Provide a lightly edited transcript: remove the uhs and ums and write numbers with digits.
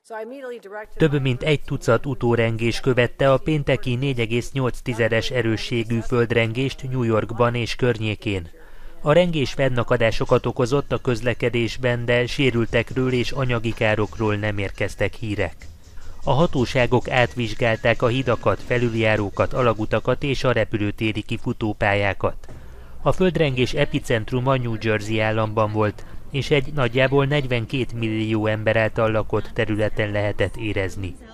Több mint egy tucat utórengés követte a pénteki 4,8-es erősségű földrengést New Yorkban és környékén. A rengés fennakadásokat okozott a közlekedésben, de sérültekről és anyagi károkról nem érkeztek hírek. A hatóságok átvizsgálták a hidakat, felüljárókat, alagutakat és a repülőtéri kifutópályákat. A földrengés epicentruma New Jersey államban volt, és egy nagyjából 42 millió ember által lakott területen lehetett érezni.